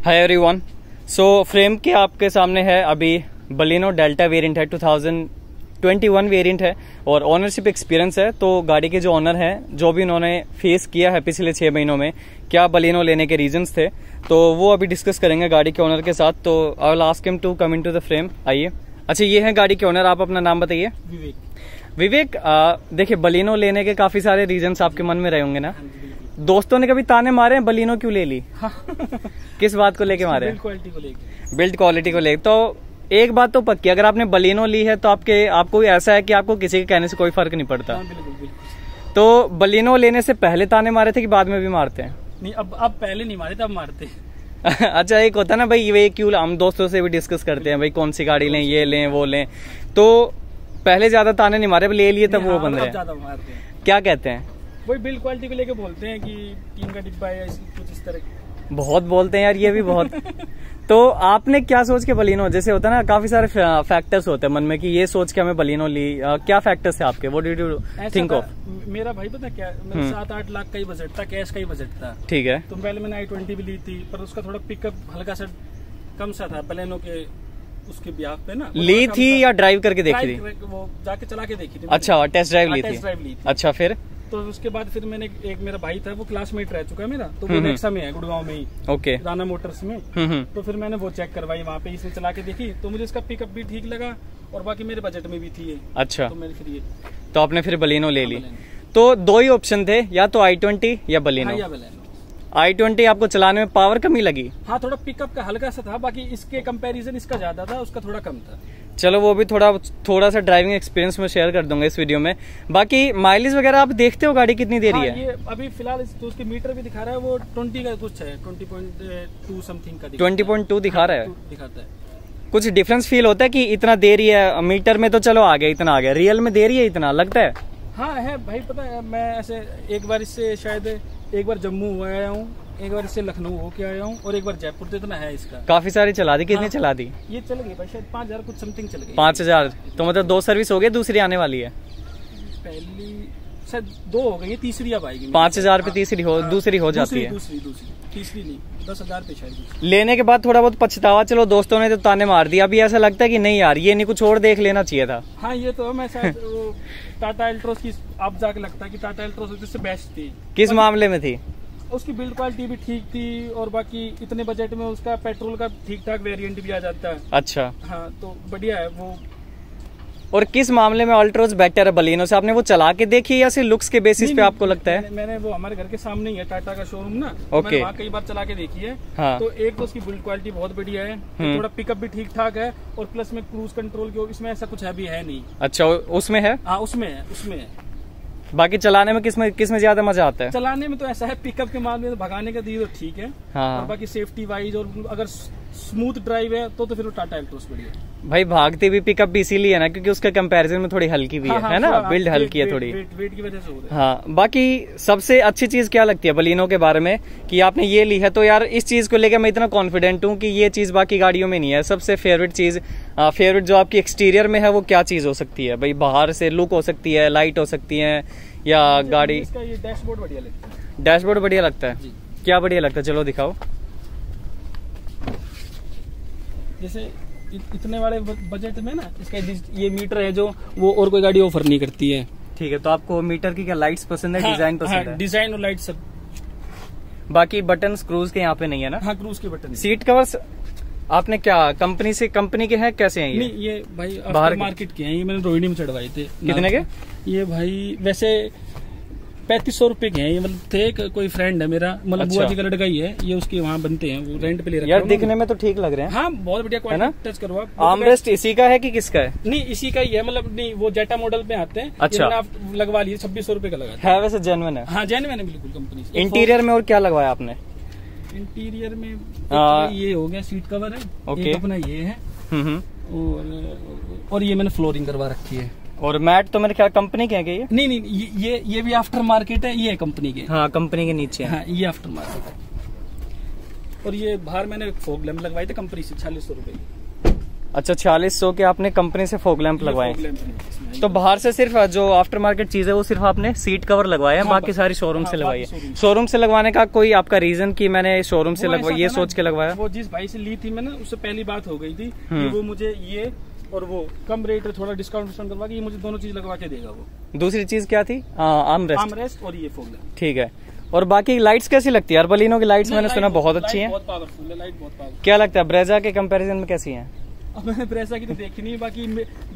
Hi everyone. सो frame के आपके सामने है अभी बलिनो डेल्टा वेरिएंट है, 2021 वेरिएंट है और ओनरशिप एक्सपीरियंस है। तो गाड़ी के जो ओनर हैं, जो भी उन्होंने फेस किया है पिछले 6 महीनों में, क्या बलिनो लेने के रीजंस थे, तो वो अभी डिस्कस करेंगे गाड़ी के ओनर के साथ। तो I will ask him to come into the frame. आइए। अच्छा, ये है गाड़ी के ओनर, आप अपना नाम बताइए। विवेक। देखिए, बलिनो लेने के काफी सारे रीजंस आपके मन में रहे होंगे ना। दोस्तों ने कभी ताने मारे हैं बलिनो क्यों ले ली? किस बात को लेके मारे? बिल्ड क्वालिटी को लेके। तो एक बात तो पक्की, अगर आपने बलिनो ली है तो आपको ऐसा है कि आपको किसी के कहने से कोई फर्क नहीं पड़ता। बिल्कुल। तो बलिनो लेने से पहले ताने मारे थे कि बाद में भी मारते हैं? नहीं, अब पहले नहीं मारे थे, अब मारते हैं। अच्छा, एक होता है ना भाई, ये क्यों, हम दोस्तों से भी डिस्कस करते हैं भाई कौन सी गाड़ी लें, ये लें वो लें। तो पहले ज्यादा ताने नहीं मारे, ले लिए तब वो बन रहे हैं। क्या कहते हैं? वही बिल्ड क्वालिटी को लेके बोलते हैं कि टीन का डिब्बा है, कुछ इस तरह। बहुत बोलते हैं यार, ये भी बहुत। तो आपने क्या सोच के बलिनो, जैसे होता है ना काफी सारे फैक्टर्स होते हैं मन में कि ये सोच के हमें बलिनो ली, क्या फैक्टर्स थे आपके? What did you think of? मेरा भाई पता क्या, मेरा 7-8 लाख का ही बजट था, कैश का ही बजट था। ठीक है। तो पहले मैंने i20 भी ली थी, पर उसका थोड़ा पिकअप हल्का सा कम सा था बलेनो के, उसके ब्याह पे ना। ली थी या ड्राइव करके देखी थी? वो जाके चला के देखी थी। अच्छा, टेस्ट ड्राइव ली थी। अच्छा, फिर? तो उसके बाद फिर मैंने एक मेरा भाई था, वो क्लासमेट रह चुका है मेरा, तो वो नेक्सा में है, गुड़गांव में ही। ओके। राना मोटर्स में। तो फिर मैंने वो चेक करवाई वहाँ पे, इसमें चला के देखी, तो मुझे इसका पिकअप भी ठीक लगा और बाकी मेरे बजट में भी थी ये। अच्छा। तो मैंने फिर ये, तो आपने फिर बलिनो ले ली। तो दो ही ऑप्शन थे, या तो i20 या बलिनो। i20 आपको चलाने में पावर कमी लगी? हाँ, थोड़ा पिकअप का हल्का सा था, बाकी इसके कंपैरिजन इसका ज्यादा था, उसका थोड़ा कम था। चलो, वो भी थोड़ा सा ड्राइविंग एक्सपीरियंस में शेयर कर दूंगा इस वीडियो में। बाकी माइलेज वगैरह आप देखते हो गाड़ी कितनी दे रही है? ये अभी फिलहाल तो उसके मीटर भी दिखा रहा है, वो 20 का कुछ है, 20.2 समथिंग का 20.2 दिखा रहा है। दिखाता है। कुछ डिफरेंस फील होता है कि इतना दे रही है? मीटर में तो चलो आ गया, इतना आ गया, रियल में दे रही है इतना लगता है? हाँ है भाई, पता है मैं ऐसे एक बार इससे शायद एक बार जम्मू हुआ आया हूँ, एक बार इससे लखनऊ होके आया हूँ और एक बार जयपुर। तो इतना है इसका। काफी सारी चला दी। कितनी चला दी? ये चल गई भाई, शायद 5000 कुछ समथिंग चल गई। 5000? तो मतलब 2 सर्विस हो गई, दूसरी आने वाली है? पहली शायद 2 हो गई, तीसरी अब आएगी। 5000 पे तीसरी दूसरी हो जाती है। दूसरी तीसरी नहीं, 10,000 पे शायद। लेने के बाद थोड़ा बहुत पछतावा, चलो दोस्तों ने तो ताने मार दिया, अभी ऐसा लगता है कि नहीं यार, ये नहीं कुछ और देख लेना चाहिए था? हाँ, ये तो मैं शायद वो टाटा एल्ट्रोस की आप जाके लगता है कि टाटा एल्ट्रोस उससे बेस्ट थी। किस मामले में थी? उसकी बिल्ड क्वालिटी भी ठीक थी और बाकी इतने बजट में उसका पेट्रोल का ठीक ठाक वेरिएंट भी आ जाता है। अच्छा। हाँ, तो बढ़िया है वो। और किस मामले में अल्ट्रोस बेटर है बलिनो से? आपने वो चला के देखी या सिर्फ लुक्स के बेसिस पे आपको लगता है? मैंने वो हमारे घर के सामने ही है टाटा का शोरूम ना। ओके। वहाँ कई बार चला के देखी है। हाँ। तो एक तो उसकी बिल्ड क्वालिटी बहुत बढ़िया है, तो थोड़ा पिकअप भी ठीक ठाक है और प्लस में क्रूज कंट्रोल की इसमें ऐसा कुछ है भी है नहीं। अच्छा, उसमें है? हाँ, उसमें है। बाकी चलाने में किसमें ज्यादा मजा आता है? चलाने में तो ऐसा है, पिकअप के मामले में भगाने का दी तो ठीक है। हाँ। और बाकी सेफ्टी वाइज और अगर स्मूथ ड्राइव है तो फिर वो टाटा एल्ट्रोस बढ़िया है भाई। भागती भी पिकअप भी इसीलिए है ना, क्योंकि उसके कंपैरिजन में थोड़ी हल्की भी है ना, बिल्ड हल्की है थोड़ी, वेट की वजह से हो रहा है। हाँ। बाकी सबसे अच्छी चीज क्या लगती है बलिनो के बारे में कि आपने ये ली है? तो यार इस चीज को लेकर मैं इतना कॉन्फिडेंट हूँ कि ये चीज बाकी गाड़ियों में नहीं है। सबसे फेवरेट जो आपकी एक्सटीरियर में है वो क्या चीज हो सकती है भाई? बाहर से लुक हो सकती है, लाइट हो सकती है, या गाड़ी? इसका ये डैशबोर्ड बढ़िया लगता है। डैशबोर्ड बढ़िया लगता है? क्या बढ़िया लगता है? चलो दिखाओ। जैसे इतने वाले बजट में ना, इसका ये मीटर है जो वो और कोई गाड़ी ऑफर नहीं करती है। ठीक है। तो आपको मीटर की क्या लाइट्स पसंद है? हाँ, डिजाइन पसंद है? डिजाइन और लाइट सब। बाकी बटन क्रूज के यहाँ पे नहीं है ना? हाँ, क्रूज के बटन। सीट कवर्स आपने क्या कंपनी के हैं, कैसे हैं ये? नहीं, ये भाई बाहर मार्केट के हैं, ये मैंने रोहिणी में चढ़वाए थे। कितने के? ये भाई वैसे 3500 रुपए के हैं ये, मतलब थे कोई फ्रेंड है मेरा, मतलब बुआ जी का लड़का ही है ये, उसके वहाँ बनते हैं, वो रेंट पे ले रखा है। यार दिखने में तो ठीक लग रहे हैं। हाँ, बहुत बढ़िया क्वालिटी। टच करो आप। आर्मरेस्ट इसी का है कि किसका है? नहीं, इसी का ही है, मतलब नहीं, वो जेटा मॉडल पे आते हैं। अच्छा। आप लगवा लीजिए, 2600 रुपए का लगा है। वैसे जेन्युइन है? हाँ, जेन्युइन है बिल्कुल कंपनी से। इंटीरियर में और क्या लगवाया आपने? इंटीरियर में ये हो गया, सीट कवर है। ओके। अपना ये है और ये मैंने फ्लोरिंग करवा रखी है। और मैट तो मेरे ख्याल कंपनी के हैं क्या ये? नहीं, ये भी आफ्टर मार्केट है, ये है कंपनी के। हाँ, कंपनी के नीचे। हाँ, ये आफ्टर मार्केट है। और ये बाहर मैंने फॉग लैंप लगवाए थे कंपनी से, 4600 रुपए। अच्छा, 4600 के आपने कंपनी से फॉग लैंप लगवाए? तो बाहर से सिर्फ जो आफ्टर मार्केट चीज है वो सिर्फ आपने सीट कवर लगवाया है, बाकी सारी शोरूम से लगवाई है। शोरूम से लगवाने का कोई आपका रीजन कि मैंने शोरूम से लगवाई ये सोच के लगवाया? वो जिस भाई से ली थी मैंने, उससे पहली बात हो गई थी कि वो मुझे ये और वो कम रेट थोड़ा डिस्काउंट करवा के ये मुझे दोनों चीज लगवा के देगा। वो दूसरी चीज क्या थी? आर्मरेस्ट और ये फोल्डर। ठीक है। और बाकी लाइट्स कैसी लगती है यार? बलिनो की लाइट्स मैंने सुना बहुत अच्छी हैं। बहुत पावरफुल है लाइट, बहुत पावरफुल। क्या लगता है ब्रेजा के कंपैरिजन में कैसी हैं? अब मैंने ब्रेजा की तो देखी नहीं, बाकी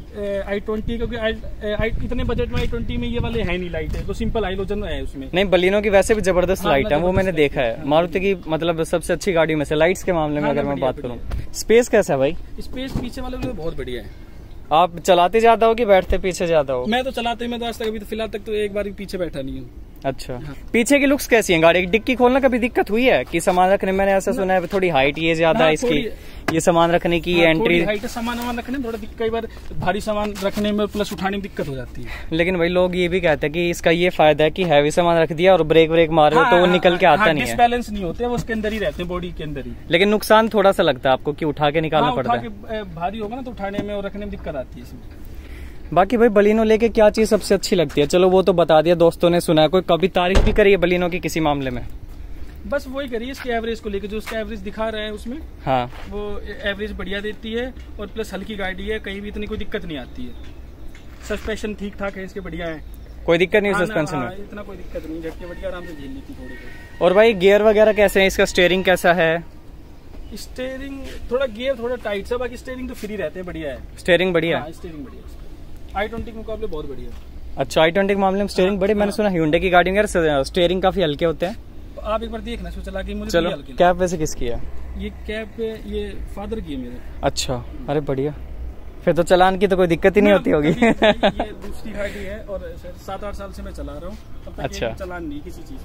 i20 क्योंकि इतने बजट में i20 में ये वाले है नहीं लाइट है, तो सिंपल हाइलोजन है उसमें। नहीं, बलिनो की वैसे भी जबरदस्त लाइट है, वो मैंने देखा है। मारुति की मतलब सबसे अच्छी गाड़ी में से लाइट्स के मामले में अगर मैं बात करूँ। स्पेस कैसा है भाई? स्पेस पीछे वाले में बहुत बढ़िया है। आप चलाते ज्यादा हो कि बैठते पीछे ज्यादा हो? मैं तो चलाते ही, मैं तो आज तक अभी तो फिलहाल तक तो एक बार भी पीछे बैठा नहीं हूँ। अच्छा। पीछे की लुक्स कैसी हैं गाड़ी की? डिक्की खोलना कभी दिक्कत हुई है कि सामान रखने? मैंने ऐसा सुना है थोड़ी हाइट ये ज्यादा है इसकी, ये सामान रखने की एंट्री हाइट है, सामान रखने में थोड़ा कई बार भारी सामान रखने में प्लस उठाने में दिक्कत हो जाती है। लेकिन भाई लोग ये भी कहते हैं कि इसका ये फायदा है कि हैवी सामान रख दिया और ब्रेक मारे तो वो निकल के आता नहीं है, डिसबैलेंस नहीं होते, वो उसके अंदर ही रहते हैं, बॉडी के अंदर ही। लेकिन नुकसान थोड़ा सा लगता है आपको कि उठा के निकालना पड़ता है। भारी होगा ना तो उठाने में और रखने में दिक्कत आती है इसमें। बाकी भाई बलिनो लेके क्या चीज सबसे अच्छी लगती है? चलो वो तो बता दिया, दोस्तों ने सुना है। कोई कभी तारीफ भी करी है बलिनो की किसी मामले में? बस वही करिए इसके एवरेज को लेकर, जो उसका एवरेज दिखा रहा है उसमें, हाँ वो एवरेज बढ़िया देती है और प्लस हल्की गाड़ी है, कहीं भी इतनी कोई दिक्कत नहीं आती है। सस्पेंशन ठीक ठाक है इसके, बढ़िया है, कोई दिक्कत नहीं है सस्पेंशन में? इतना कोई दिक्कत नहीं, झटके बढ़िया आराम से झेल लेती थोड़ी। और भाई गियर वगैरह कैसे है? इसका स्टीयरिंग कैसा है? स्टीयरिंग थोड़ा गियर थोड़ा टाइट सा, बाकी स्टीयरिंग तो फ्री रहते हैं, बढ़िया है। स्टीयरिंग बढ़िया? स्टीयरिंग बढ़िया, i20 के मुकाबले बहुत बढ़िया। अच्छा, i20 के मामले में स्टीयरिंग बड़े? मैंने सुना Hyundai की गाड़ी में स्टीयरिंग काफी हल्के होते हैं। आप एक बार देखना इसको चला के मुझे। चलो, कैप वैसे किसकी है? ये कैप ये फादर की है मेरे। अच्छा, अरे बढ़िया, फिर तो चलान की तो कोई दिक्कत ही नहीं होती होगी। ये दूसरी गाड़ी है और 7-8 साल से मैं चला रहा हूँ। अच्छा, चलान नहीं किसी चीज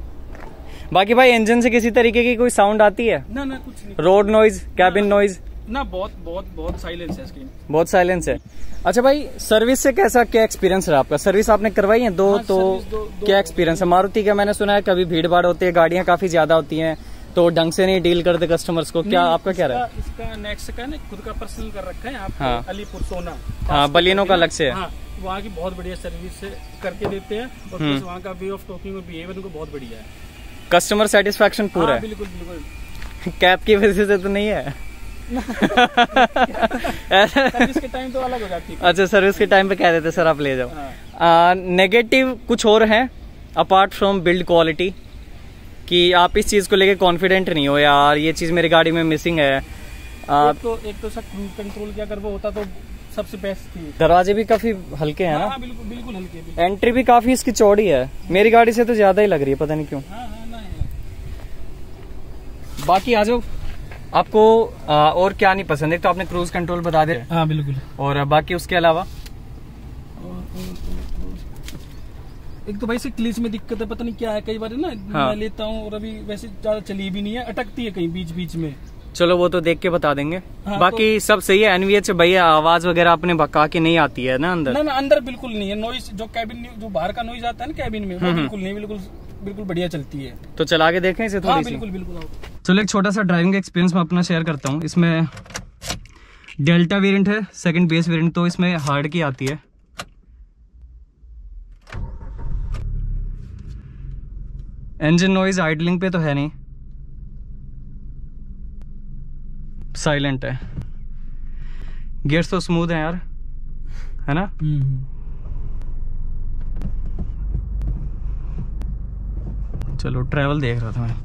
को। बाकी भाई इंजन से किसी तरीके की कोई साउंड आती है? ना कुछ नहीं। Road noise, cabin noise? ना, बहुत साइलेंस है इसकी, बहुत साइलेंस है। अच्छा भाई, सर्विस से कैसा क्या एक्सपीरियंस रहा आपका? सर्विस आपने करवाई है दो? तो क्या एक्सपीरियंस है? मारुति का मैंने सुना है कभी भीड़ भाड़ होती है, गाड़ियां काफी ज्यादा होती हैं तो ढंग से नहीं डील करते कस्टमर्स को, क्या आपका क्या रहा? इसका नेक्स्ट का खुद का पर्सनल कर रखा है आप। हाँ, अलीपुर सोना, हाँ बलिनो का अलग से है। हाँ, वहाँ की बहुत बढ़िया सर्विस करके देते हैं और प्लस वहाँ का वे ऑफ टॉकिंग और बिहेवियर उनको बहुत बढ़िया है। कस्टमर सेटिस्फेक्शन पूरा है? बिल्कुल बिल्कुल। कैब की वजह से तो नहीं है? सर्विस के टाइम तो अलग हो जाती है। अच्छा, सर्विस के टाइम पे कह देते सर आप ले जाओ। नेगेटिव कुछ और है अपार्ट फ्रॉम बिल्ड क्वालिटी कि आप इस चीज को लेके कॉन्फिडेंट नहीं हो यार ये चीज मेरी गाड़ी में मिसिंग है? एक तो सर क्रूज कंट्रोल की अगर वो होता तो सबसे बेस्ट थी। दरवाजे भी काफी हल्के हैं ना? हाँ, बिल्कुल हल्के। एंट्री भी काफी इसकी चौड़ी है, मेरी गाड़ी से तो ज्यादा ही लग रही है, पता नहीं क्यों। बाकी आ जाओ, आपको और क्या नहीं पसंद? एक तो आपने क्रूज कंट्रोल बता दे। हाँ बिल्कुल। और बाकी उसके अलावा एक तो भाई से क्लीच में दिक्कत है, पता नहीं क्या है, कई बार ना मैं लेता हूँ और अभी वैसे ज्यादा चली भी नहीं है, अटकती है कहीं बीच में। चलो वो तो देख के बता देंगे। हाँ, बाकी तो सब सही है। एनवीएच भैया आवाज वगैरह आपने बका के नहीं आती है ना अंदर? ना अंदर बिल्कुल नहीं है। नॉइज जो कैबिन जो बाहर का नॉइज आता है ना कैबिन में, वो बिल्कुल नहीं, बिल्कुल बढ़िया चलती है। तो चला के देखें इसे थोड़ी सी? बिल्कुल। चलो एक छोटा सा ड्राइविंग एक्सपीरियंस मैं अपना शेयर करता हूँ। इसमें डेल्टा वेरिएंट है, सेकंड बेस वेरिएंट, तो इसमें हार्ड की आती है। इंजन नॉइज आइडलिंग पे तो है नहीं, साइलेंट है। गियर्स तो स्मूथ है यार, है ना? चलो ट्रैवल देख रहा था मैं।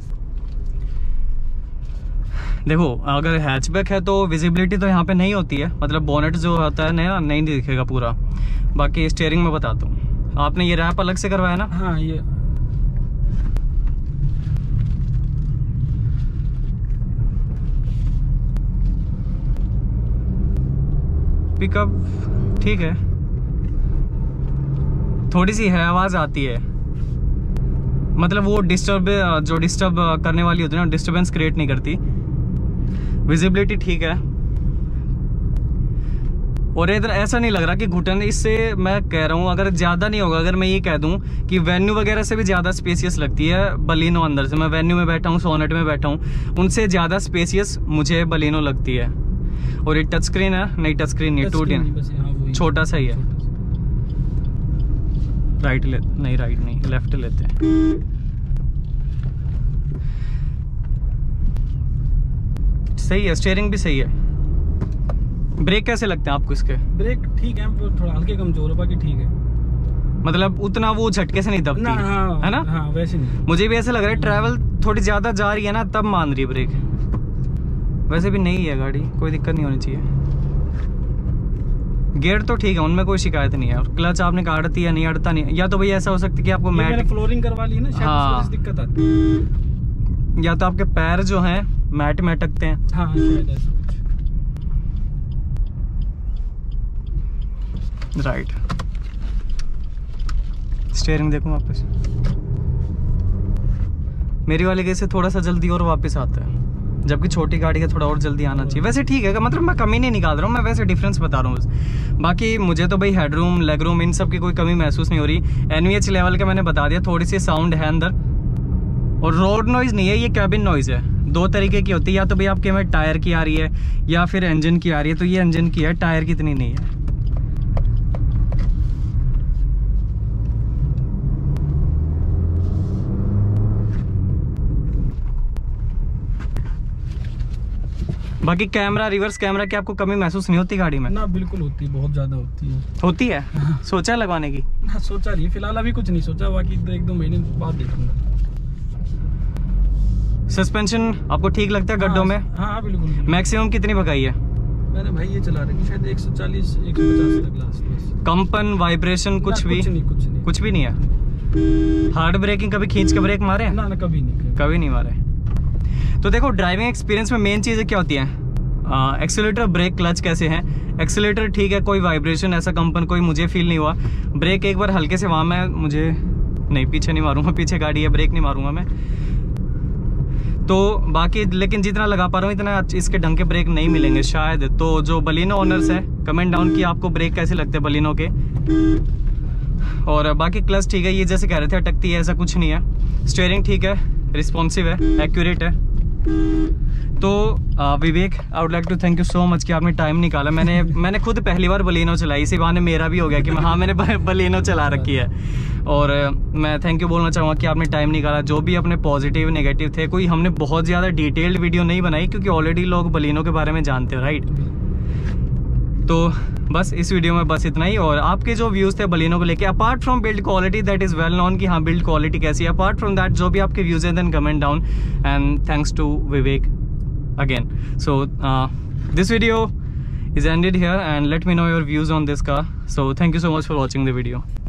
देखो अगर हैचबैक है तो विजिबिलिटी तो यहाँ पे नहीं होती है, मतलब बोनेट जो होता है ना नहीं दिखेगा पूरा। बाकी स्टीयरिंग में बताता हूँ, आपने ये रैप अलग से करवाया ना? हाँ, ये पिकअप ठीक है, थोड़ी सी है आवाज आती है, मतलब वो डिस्टर्ब करने वाली होती है ना, डिस्टर्बेंस क्रिएट नहीं करती। विजिबिलिटी ठीक है और इधर ऐसा नहीं लग रहा कि घुटन, इससे मैं कह रहा हूँ अगर ज्यादा नहीं होगा, अगर मैं ये कह दूं कि वेन्यू वगैरह से भी ज्यादा स्पेसियस लगती है बलिनो अंदर से। मैं वेन्यू में बैठा हूँ, सोनेट में बैठा हूँ, उनसे ज्यादा स्पेसियस मुझे बलिनो लगती है। और ये टच स्क्रीन है? नहीं टच स्क्रीन नहीं, 2D छोटा सा ही है। राइट ले, नहीं राइट नहीं, लेफ्ट लेते हैं। सही है, स्टीयरिंग भी सही है। ब्रेक कैसे लगते हैं आपको इसके? ब्रेक ठीक है, थोड़ा हल्के कमजोर है, बाकी ठीक है। मतलब उतना वो झटके से नहीं दबती है ना? हाँ, वैसे नहीं। मुझे भी ऐसा लग रहा है ट्रैवल थोड़ी ज्यादा जा रही है ना, तब मान रही है ब्रेक। वैसे भी नहीं है गाड़ी, कोई दिक्कत नहीं होनी चाहिए। गियर तो ठीक है, उनमें कोई शिकायत नहीं है। और क्लच आपने कहा अड़ती है, नहीं अड़ता नहीं। या तो भैया ऐसा हो सकता है कि आपको मैट फ्लोरिंग करवा ली ना, शायद हाँ, दिक्कत आती है। या तो आपके पैर जो हैं मैट में अटकते हैं। हाँ, शायद ऐसा कुछ। राइट, स्टीयरिंग देखो वापस। मेरी वाली के से थोड़ा सा जल्दी और वापस आता है, जबकि छोटी गाड़ी का थोड़ा और जल्दी आना चाहिए। वैसे ठीक है, मतलब मैं कमी नहीं निकाल रहा हूँ, मैं वैसे डिफरेंस बता रहा हूँ बस। बाकी मुझे तो भाई हेडरूम, लेगरूम, इन सब की कोई कमी महसूस नहीं हो रही। NVH लेवल का मैंने बता दिया, थोड़ी सी साउंड है अंदर। और रोड नॉइज़ नहीं है, ये कैबिन नॉइज़ है। दो तरीके की होती है, या तो भाई आपके में टायर की आ रही है या फिर इंजन की आ रही है। तो ये इंजन की है, टायर की इतनी नहीं है। बाकी कैमरा, रिवर्स कैमरा की आपको कमी महसूस नहीं होती गाड़ी में? ना, बिल्कुल होती है, बहुत ज्यादा होती है। होती है? सोचा लगवाने की? ना, सोचा नहीं फिलहाल, अभी कुछ नहीं सोचा, बाकी 1-2 महीने बाद देखूंगा। सस्पेंशन आपको ठीक लगता है गड्ढों में? हाँ, बिल्कुल। मैक्सिमम कितनी भगाई है? मैंने भाई ये चला रखी शायद 140-150 तक लास्ट। कंपन, वाइब्रेशन कुछ भी? कुछ भी नहीं है। हार्ड ब्रेकिंग कभी खींच के ब्रेक मारे? ना, कभी नहीं, कभी नहीं मारे। तो देखो, ड्राइविंग एक्सपीरियंस में मेन चीज़ें क्या होती हैं? एक्सीलरेटर, ब्रेक, क्लच कैसे हैं। एक्सीलरेटर ठीक है, कोई वाइब्रेशन, ऐसा कंपन कोई मुझे फील नहीं हुआ। ब्रेक एक बार हल्के से वहाँ मैं मुझे नहीं, पीछे नहीं मारूंगा, पीछे गाड़ी है, ब्रेक नहीं मारूंगा मैं तो। बाकी लेकिन जितना लगा पा रहा हूँ इतना इसके ढंग के ब्रेक नहीं मिलेंगे शायद। तो जो बलिनो ओनर्स हैं, कमेंट डाउन की आपको ब्रेक कैसे लगते हैं बलिनो के। और बाकी क्लच ठीक है, ये जैसे कह रहे थे अटकती है, ऐसा कुछ नहीं है। स्टीयरिंग ठीक है, रिस्पॉन्सिव है, एक्यूरेट है। तो Vivek, I would like to thank you so much कि आपने टाइम निकाला। मैंने खुद पहली बार बलिनो चलाई, इसी बहाने मेरा भी हो गया कि हाँ, मैंने बलिनो चला रखी है। और मैं थैंक यू बोलना चाहूँगा कि आपने टाइम निकाला। जो भी अपने पॉजिटिव नेगेटिव थे, कोई हमने बहुत ज़्यादा डिटेल्ड वीडियो नहीं बनाई क्योंकि ऑलरेडी लोग बलिनो के बारे में जानते हैं, राइट। तो बस इस वीडियो में बस इतना ही। और आपके जो व्यूज़ थे बलिनो को लेके, apart from build quality that is well known कि हाँ बिल्ड क्वालिटी कैसी है, अपार्ट फ्रॉम दैट जो भी आपके व्यूज़ हैं, then comment down. And thanks to Vivek again. So this video is ended here and let me know your views on this car. So thank you so much for watching the video.